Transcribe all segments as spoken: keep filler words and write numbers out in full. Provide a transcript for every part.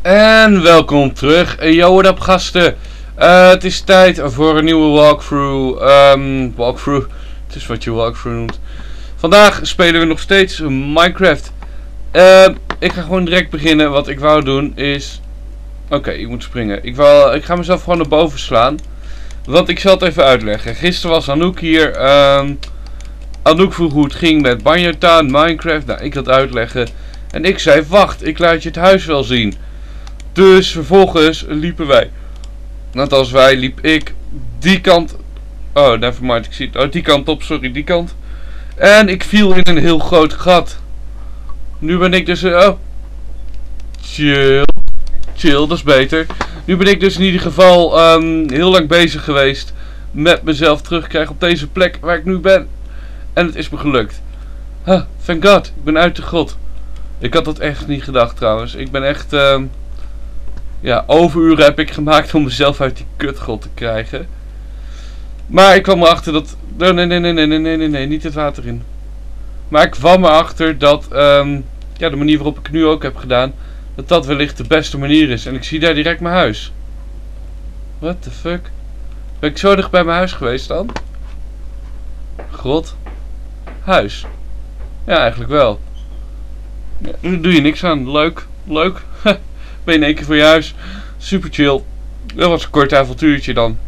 En welkom terug. Yo, what up gasten. Uh, het is tijd voor een nieuwe walkthrough. Um, walkthrough. Het is wat je walkthrough noemt. Vandaag spelen we nog steeds Minecraft. Uh, ik ga gewoon direct beginnen. Wat ik wou doen is... Oké, okay, ik moet springen. Ik, wou, ik ga mezelf gewoon naar boven slaan. Want ik zal het even uitleggen. Gisteren was Anouk hier. Um, Anouk vroeg hoe het ging met Banjo Town, Minecraft. Nou, ik had uitleggen. En ik zei, wacht, ik laat je het huis wel zien. Dus vervolgens liepen wij. Net als wij liep ik die kant. Oh, nevermind, ik zie het. Oh, die kant op, sorry, die kant. En ik viel in een heel groot gat. Nu ben ik dus... Oh. Chill. Chill, dat is beter. Nu ben ik dus in ieder geval um, heel lang bezig geweest met mezelf terugkrijgen op deze plek waar ik nu ben. En het is me gelukt. Huh, thank God, ik ben uit de grot. Ik had dat echt niet gedacht trouwens. Ik ben echt... Um, ja, overuren heb ik gemaakt om mezelf uit die kutgrot te krijgen. Maar ik kwam erachter dat... Nee, nee, nee, nee, nee, nee, nee, nee, niet het water in. Maar ik kwam erachter dat... Um, ja, de manier waarop ik het nu ook heb gedaan... Dat dat wellicht de beste manier is. En ik zie daar direct mijn huis. What the fuck? Ben ik zo dicht bij mijn huis geweest dan? Grot. Huis. Ja, eigenlijk wel. Ja, daar doe je niks aan. Leuk. Leuk. Ben je in één keer voor je huis. Super chill. Dat was een kort avontuurtje dan.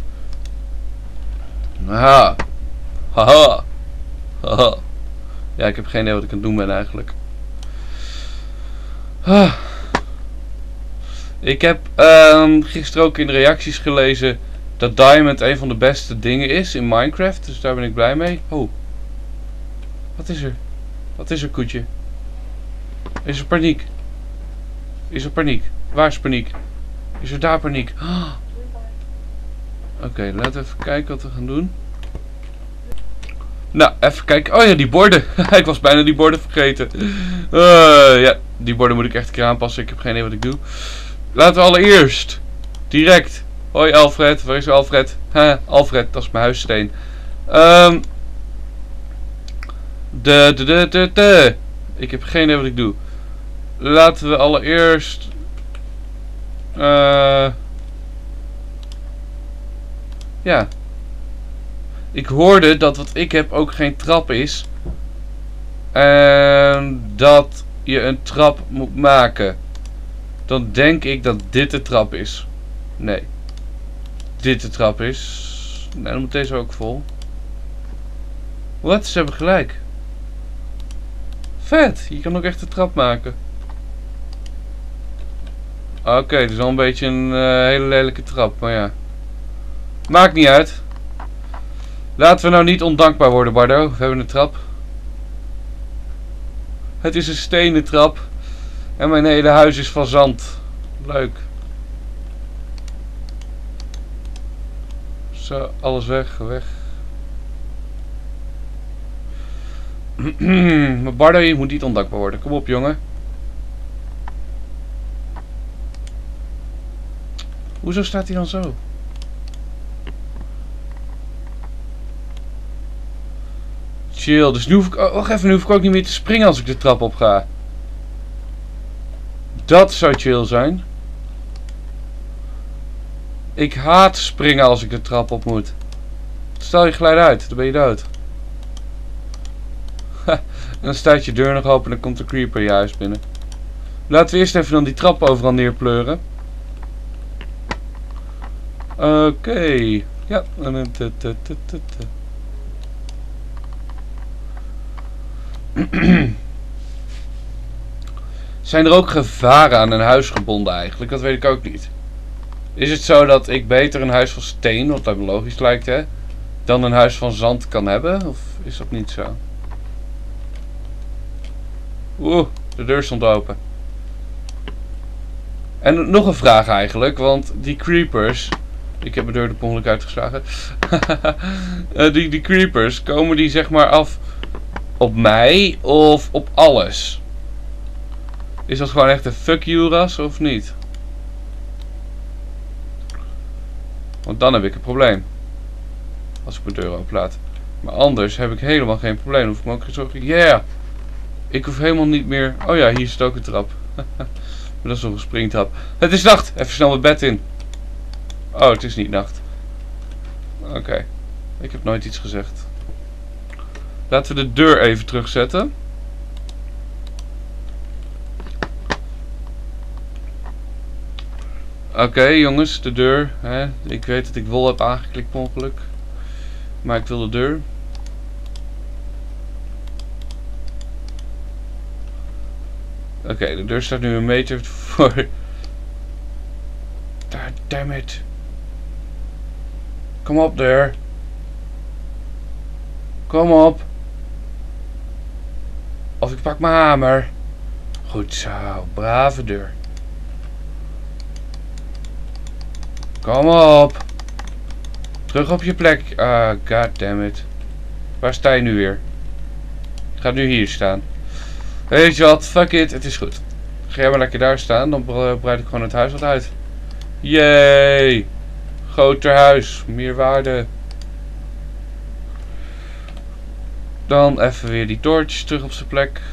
Haha. Haha. Haha. Ja, ik heb geen idee wat ik aan het doen ben eigenlijk. Ah. Ik heb um, gisteren ook in de reacties gelezen dat Diamond een van de beste dingen is in Minecraft. Dus daar ben ik blij mee. Oh. Wat is er? Wat is er, koetje? Is er paniek? Is er paniek? Waar is paniek? Is er daar paniek? Oh. Oké, okay, laten we even kijken wat we gaan doen. Nou, even kijken. Oh ja, die borden. Ik was bijna die borden vergeten. Uh, ja, die borden moet ik echt een keer aanpassen. Ik heb geen idee wat ik doe. Laten we allereerst direct... Hoi Alfred, waar is Alfred? Ha, Alfred, dat is mijn huissteen. Um, de, de, de, de, de. Ik heb geen idee wat ik doe. Laten we allereerst... Uh, ja. Ik hoorde dat wat ik heb ook geen trap is. En dat je een trap moet maken. Dan denk ik dat dit de trap is. Nee. Dit de trap is. Nee, dan moet deze ook vol. Wat? Ze hebben gelijk. Vet. Je kan ook echt een trap maken. Oké, okay, dit is wel een beetje een uh, hele lelijke trap. Maar ja. Maakt niet uit. Laten we nou niet ondankbaar worden, Bardo. We hebben een trap. Het is een stenen trap. En mijn hele huis is van zand. Leuk. Zo, alles weg, weg. Maar Bardo, je moet niet ondankbaar worden. Kom op, jongen. Hoezo staat hij dan zo? Chill, dus nu hoef ik, oh, wacht even, nu hoef ik ook niet meer te springen als ik de trap op ga. Dat zou chill zijn. Ik haat springen als ik de trap op moet. Stel je gelijk uit, dan ben je dood. Ha, en dan staat je deur nog open en dan komt de creeper je huis binnen. Laten we eerst even dan die trap overal neerpleuren. Oké. Okay. Ja. Zijn er ook gevaren aan een huis gebonden eigenlijk? Dat weet ik ook niet. Is het zo dat ik beter een huis van steen, wat dat logisch lijkt, hè, dan een huis van zand kan hebben? Of is dat niet zo? Oeh, de deur stond open. En nog een vraag eigenlijk, want die creepers... Ik heb mijn deur per ongeluk uitgeslagen. uh, die, die creepers, komen die zeg maar af op mij of op alles? Is dat gewoon echt een fuck you ras of niet? Want dan heb ik een probleem. Als ik mijn deur open laat. Maar anders heb ik helemaal geen probleem. Dan hoef ik me ook geen zorgen. Yeah! Ik hoef helemaal niet meer... Oh ja, hier zit ook een trap. Maar dat is nog een springtrap. Het is nacht. Even snel mijn bed in. Oh, het is niet nacht. Oké. Okay. Ik heb nooit iets gezegd. Laten we de deur even terugzetten. Oké, okay, jongens, de deur. Hè? Ik weet dat ik wol heb aangeklikt per ongeluk. Maar ik wil de deur. Oké, okay, de deur staat nu een meter voor. God damn it. Kom op, deur. Kom op. Of ik pak mijn hamer. Goed zo, brave deur. Kom op. Terug op je plek. Ah, god damn it. Waar sta je nu weer? Ik ga nu hier staan. Weet je wat? Fuck it. Het is goed. Ga jij maar lekker daar staan. Dan breid ik gewoon het huis wat uit. Yay. Groter huis. Meer waarde. Dan even weer die torch terug op zijn plek.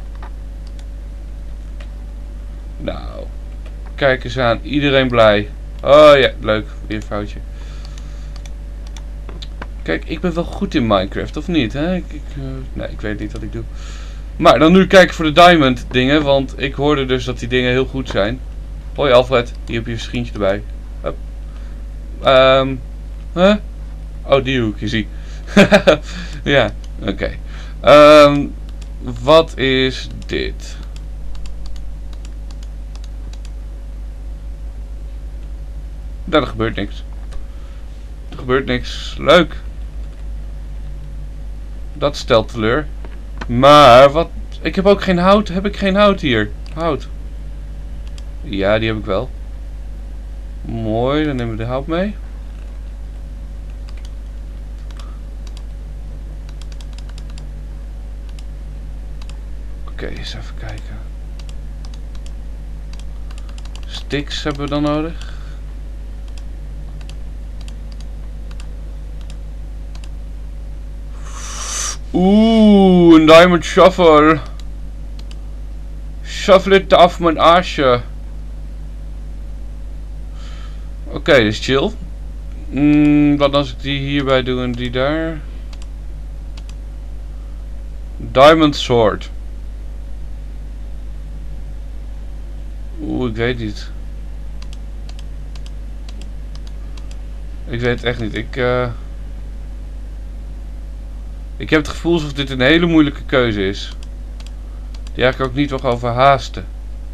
Nou. Kijk eens aan. Iedereen blij. Oh ja, leuk. Weer een foutje. Kijk, ik ben wel goed in Minecraft, of niet? Hè? Ik, ik, uh, nee, ik weet niet wat ik doe. Maar dan nu kijken voor de diamond dingen, want ik hoorde dus dat die dingen heel goed zijn. Hoi Alfred, hier heb je een vriendje erbij. Hup. Um, huh? Oh, die hoek, je ziet. Ja, oké. Okay. Um, wat is dit? Nou, er gebeurt niks. Er gebeurt niks. Leuk. Dat stelt teleur. Maar wat... Ik heb ook geen hout. Heb ik geen hout hier? Hout. Ja, die heb ik wel. Mooi, dan nemen we de hout mee. Oké, okay, eens even kijken. Sticks hebben we dan nodig. Oeh, een diamond shovel. Shovel het af mijn asje. Oké, okay, dat is chill. Mm, wat als ik die hierbij doe en die daar? Diamond sword. Oeh, ik weet niet. Ik weet het echt niet. Ik... Uh... Ik heb het gevoel alsof dit een hele moeilijke keuze is. Die eigenlijk ook niet wil overhaasten.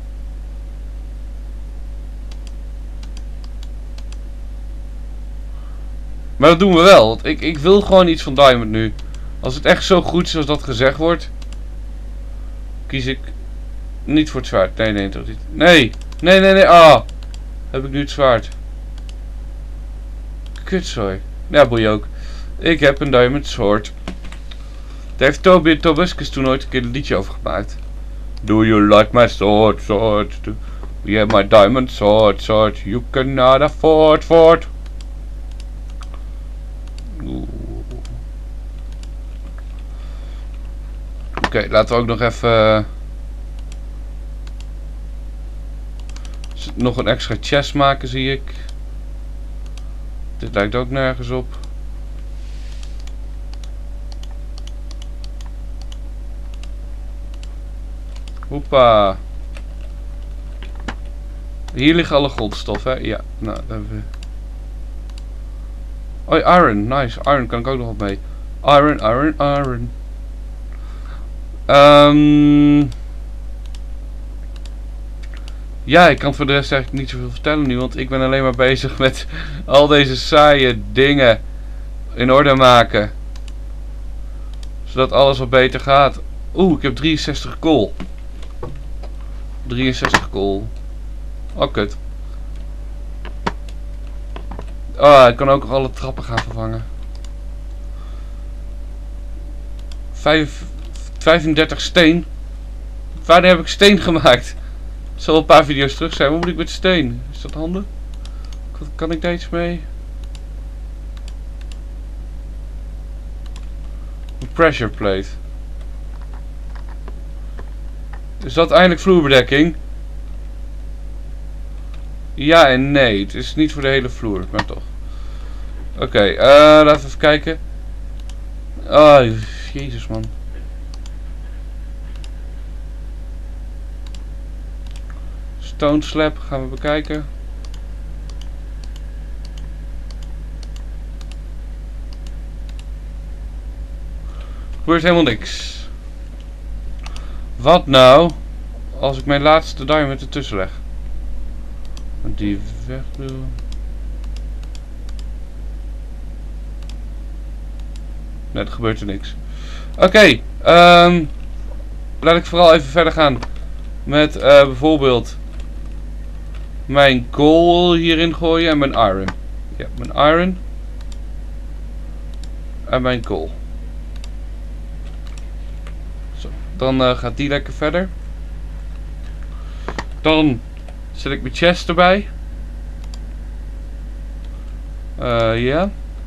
Maar dat doen we wel. Want ik, ik wil gewoon iets van diamond nu. Als het echt zo goed is als dat gezegd wordt. Kies ik niet voor het zwaard. Nee, nee, toch niet. Nee. Nee, nee, nee. Ah. Heb ik nu het zwaard. Kutzooi. Ja, boei ook. Ik heb een diamond sword. Daar heeft Toby Tobuscus toen ooit een keer een liedje over gemaakt. Do you like my sword, sword? Do you have my diamond sword, sword? You cannot afford, fort. Oké, okay, laten we ook nog even... nog een extra chest maken, zie ik. Dit lijkt ook nergens op. Hoepa. Hier liggen alle grondstoffen, hè? Ja, nou, daar hebben we... Oh, iron, nice. Iron kan ik ook nog wat mee. Iron, iron, iron. Um... Ja, ik kan voor de rest eigenlijk niet zoveel vertellen nu, want ik ben alleen maar bezig met al deze saaie dingen in orde maken. Zodat alles wat beter gaat. Oeh, ik heb drieënzestig kool. drieënzestig kool. Oh, kut. Ah, ik kan ook nog alle trappen gaan vervangen. Vijf, vijfendertig steen. Wanneer heb ik steen gemaakt? Het zal een paar video's terug zijn. Wat moet ik met steen? Is dat handig? Kan ik daar iets mee? Een pressure plate. Is dat eindelijk vloerbedekking? Ja en nee. Het is niet voor de hele vloer, maar toch. Oké, okay, uh, laten we even kijken. Oh, jezus man. Stone slab gaan we bekijken. Er gebeurt helemaal niks. Wat nou als ik mijn laatste diamond ertussen leg? Die weg doe. Nee, er gebeurt er niks. Oké, okay, um, laat ik vooral even verder gaan met uh, bijvoorbeeld mijn coal hierin gooien en mijn iron. Ja, mijn iron en mijn coal. Zo, dan uh, gaat die lekker verder. Dan zet ik mijn chest erbij. Uh, ja.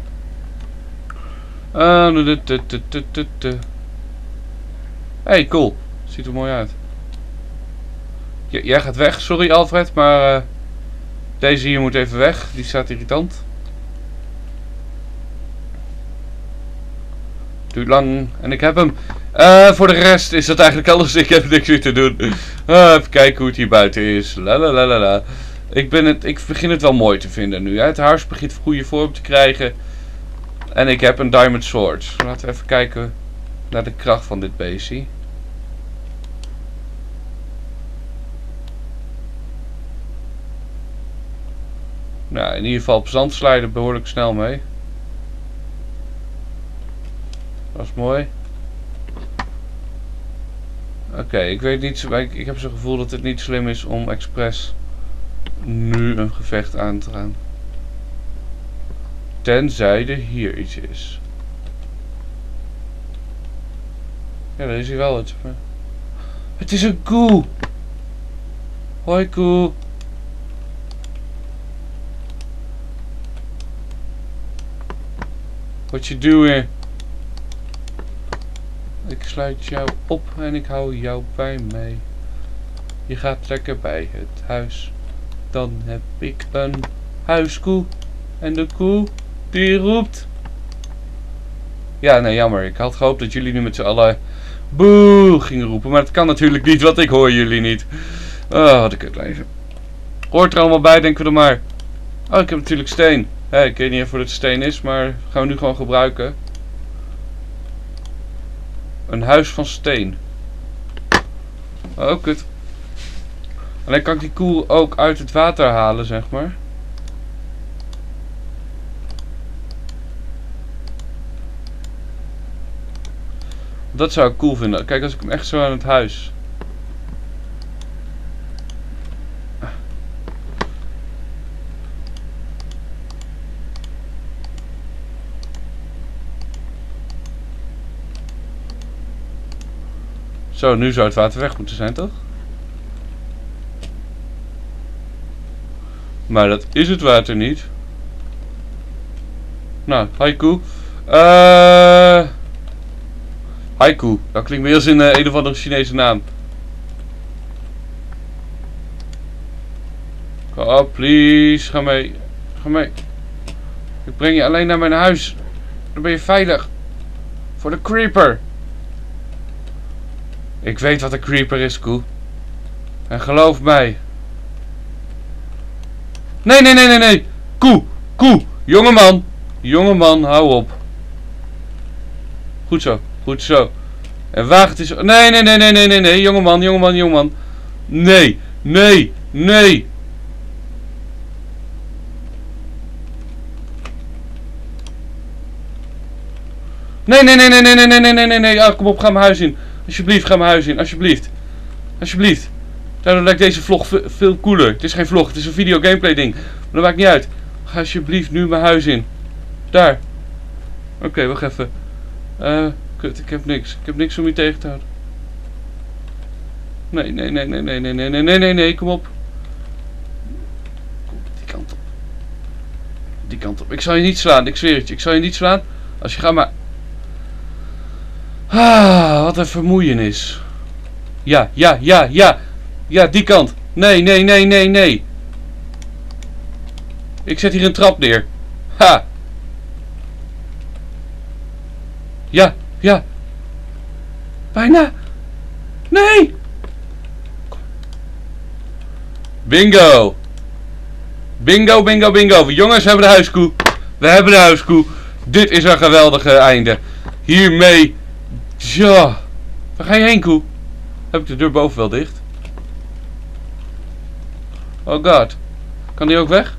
Uh, hey, cool. Ziet er mooi uit. J jij gaat weg, sorry Alfred, maar uh, deze hier moet even weg. Die staat irritant. Duurt lang en ik heb hem. Uh, voor de rest is dat eigenlijk alles. Ik heb niks meer te doen. Uh, even kijken hoe het hier buiten is. Lalalala. Ik, ben het, ik begin het wel mooi te vinden nu. Hè. Het huis begint goede vorm te krijgen. En ik heb een diamond sword. Laten we even kijken naar de kracht van dit beestje. Nou, in ieder geval op zand slijden behoorlijk snel mee. Dat is mooi. Oké, okay, ik weet niet, ik, ik heb zo'n gevoel dat het niet slim is om expres nu een gevecht aan te gaan. Tenzij er hier iets is. Ja, daar is hier wel iets. Het is een koe! Hoi koe! What you doing? Ik sluit jou op en ik hou jou bij mij. Je gaat lekker bij het huis. Dan heb ik een huiskoe. En de koe die roept. Ja, nee, jammer. Ik had gehoopt dat jullie nu met z'n allen boe gingen roepen. Maar dat kan natuurlijk niet, want ik hoor jullie niet. Oh, wat een kutleven. Hoort er allemaal bij, denken we er maar. Oh, ik heb natuurlijk steen. Hey, ik weet niet of het steen is, maar gaan we nu gewoon gebruiken. Een huis van steen. Oh, kut. Alleen kan ik die koe ook uit het water halen, zeg maar. Dat zou ik cool vinden. Kijk, als ik hem echt zo aan het huis. Zo, nu zou het water weg moeten zijn, toch? Maar dat is het water niet. Nou, haiku. Uh... Haiku. Dat klinkt meer als in uh, een of andere Chinese naam. Oh, please. Ga mee. Ga mee. Ik breng je alleen naar mijn huis. Dan ben je veilig. Voor de creeper. Ik weet wat een creeper is, koe. En geloof mij. Nee, nee, nee, nee, nee. Koe. Koe. Jongeman. Jongeman, hou op. Goed zo. Goed zo. En waag het is... Nee, nee, nee, nee, nee, nee, nee. Jongeman, jongeman, jongeman. Nee. Nee. Nee. Nee, nee, nee, nee, nee, nee, nee, nee, nee, nee, nee. Ah, kom op, ga mijn huis in. Alsjeblieft, ga mijn huis in. Alsjeblieft. Alsjeblieft. Daardoor lijkt deze vlog veel cooler. Het is geen vlog, het is een video gameplay ding. Maar dat maakt niet uit. Ga alsjeblieft nu mijn huis in. Daar. Oké, okay, wacht even. Eh, uh, kut, ik heb niks. Ik heb niks om je tegen te houden. Nee, nee, nee, nee, nee, nee, nee, nee, nee, nee, nee, kom op. Kom die kant op. Die kant op. Ik zal je niet slaan, ik zweer het je. Ik zal je niet slaan. Als je gaat maar... Ah, wat een vermoeienis. Ja, ja, ja, ja. Ja, die kant. Nee, nee, nee, nee, nee. Ik zet hier een trap neer. Ha! Ja, ja. Bijna. Nee! Bingo! Bingo, bingo, bingo. Jongens, we hebben de huiskoe. We hebben de huiskoe. Dit is een geweldige einde. Hiermee. Tja. Waar ga je heen, koe? Heb ik de deur boven wel dicht? Oh god. Kan die ook weg?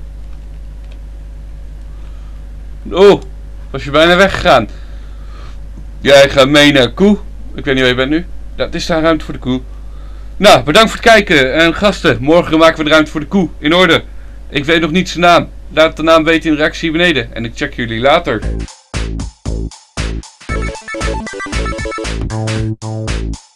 Oh. Was je bijna weggegaan? Ja, ik ga mee naar koe. Ik weet niet waar je bent nu. Ja, het is daar ruimte voor de koe. Nou, bedankt voor het kijken. En gasten, morgen maken we de ruimte voor de koe. In orde. Ik weet nog niet zijn naam. Laat de naam weten in de reactie beneden. En ik check jullie later.